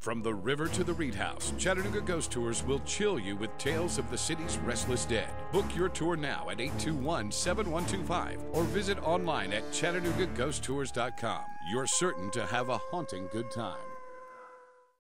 From the river to the Reed House, Chattanooga Ghost Tours will chill you with tales of the city's restless dead. Book your tour now at 821-7125 or visit online at ChattanoogaGhostTours.com. You're certain to have a haunting good time.